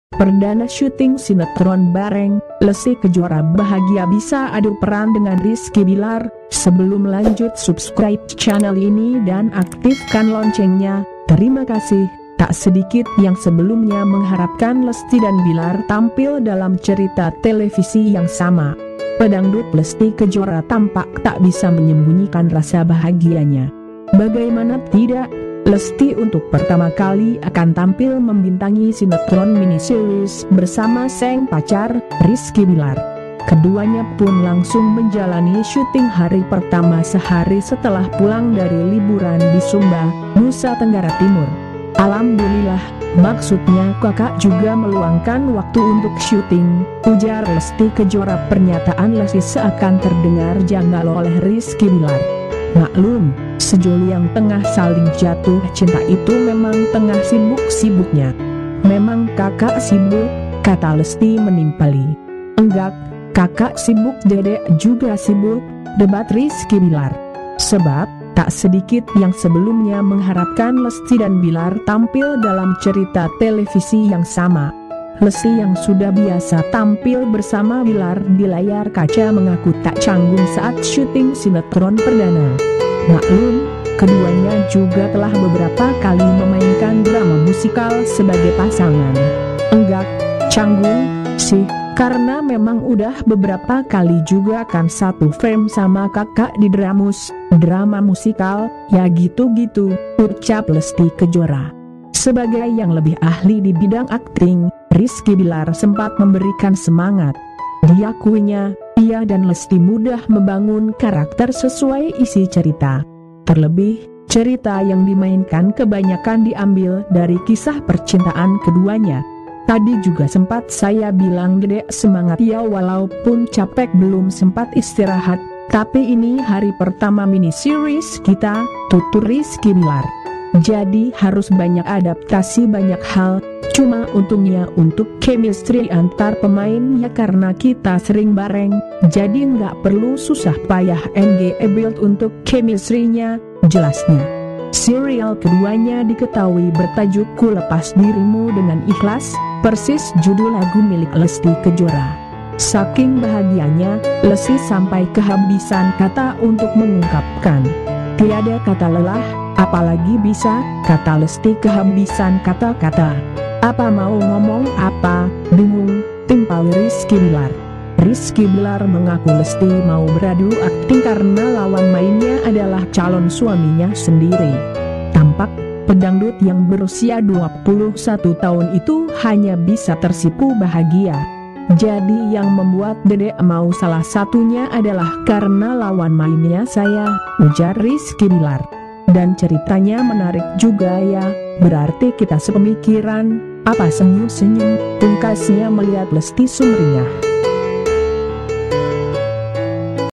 Perdana syuting sinetron bareng Lesti Kejora bahagia bisa adu peran dengan Rizky Bilar. Sebelum lanjut, subscribe channel ini dan aktifkan loncengnya. Terima kasih. Tak sedikit yang sebelumnya mengharapkan Lesti dan Bilar tampil dalam cerita televisi yang sama. Pedangdut Lesti Kejora tampak tak bisa menyembunyikan rasa bahagianya. Bagaimana tidak? Lesti untuk pertama kali akan tampil membintangi sinetron miniseries bersama sang pacar, Rizky Bilar. Keduanya pun langsung menjalani syuting hari pertama sehari setelah pulang dari liburan di Sumba, Nusa Tenggara Timur. Alhamdulillah, maksudnya kakak juga meluangkan waktu untuk syuting, ujar Lesti Kejora. Pernyataan Lesti seakan terdengar janggal oleh Rizky Bilar. Maklum, sejoli yang tengah saling jatuh cinta itu memang tengah sibuk-sibuknya. Memang kakak sibuk, kata Lesti menimpali. Enggak, kakak sibuk, dedek juga sibuk, debat Rizky Bilar. Sebab, tak sedikit yang sebelumnya mengharapkan Lesti dan Bilar tampil dalam cerita televisi yang sama. Lesti yang sudah biasa tampil bersama Bilar di layar kaca mengaku tak canggung saat syuting sinetron perdana. Maklum, keduanya juga telah beberapa kali memainkan drama musikal sebagai pasangan. Enggak canggung sih, karena memang udah beberapa kali juga kan satu frame sama kakak di drama musikal, ya gitu-gitu, ucap Lesti Kejora. Sebagai yang lebih ahli di bidang akting, Rizky Bilar sempat memberikan semangat. Diakuinya, ia dan Lesti mudah membangun karakter sesuai isi cerita. Terlebih, cerita yang dimainkan kebanyakan diambil dari kisah percintaan keduanya. Tadi juga sempat saya bilang dedek semangat ya, walaupun capek belum sempat istirahat. Tapi ini hari pertama mini series kita, tutur Rizky Bilar. Jadi harus banyak adaptasi banyak hal. Cuma untungnya untuk chemistry antar pemain ya, karena kita sering bareng, jadi nggak perlu susah payah build untuk chemistry-nya, jelasnya. Serial keduanya diketahui bertajuk Ku Lepas Dirimu Dengan Ikhlas, persis judul lagu milik Lesti Kejora. Saking bahagianya, Lesti sampai kehabisan kata untuk mengungkapkan. Tiada kata lelah, apalagi bisa, kata Lesti kehabisan kata-kata. Apa mau ngomong apa, bingung, timpal Rizky Bilar. Rizky Bilar mengaku Lesti mau beradu akting karena lawan mainnya adalah calon suaminya sendiri. Tampak, pedangdut yang berusia 21 tahun itu hanya bisa tersipu bahagia. Jadi yang membuat dedek mau salah satunya adalah karena lawan mainnya saya, ujar Rizky Bilar. Dan ceritanya menarik juga ya, berarti kita sepemikiran. Apa senyum-senyum, pungkasnya melihat Lesti sumringah.